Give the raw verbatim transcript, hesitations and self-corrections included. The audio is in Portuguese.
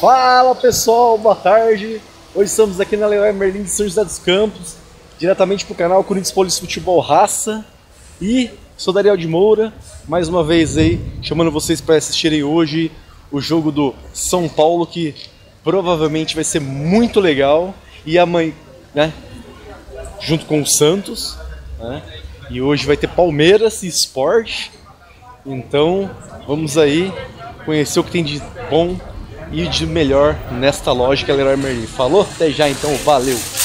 Fala pessoal, boa tarde. Hoje estamos aqui na Leroy Merlin de São José dos Campos, diretamente para o canal Corinthians Police Futebol Raça. E sou Dariel de Moura, mais uma vez aí, chamando vocês para assistirem hoje o jogo do São Paulo, que provavelmente vai ser muito legal. E amanhã, né, junto com o Santos, né, e hoje vai ter Palmeiras e Sport. Então vamos aí conhecer o que tem de bom e de melhor nesta loja que é a Leroy Merlin. Falou? Até já então, valeu!